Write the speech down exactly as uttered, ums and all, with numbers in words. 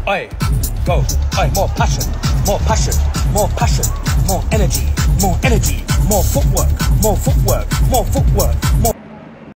Oi, go. Oi, more passion, more passion, more passion, more energy, more energy, more footwork, more footwork, more footwork, more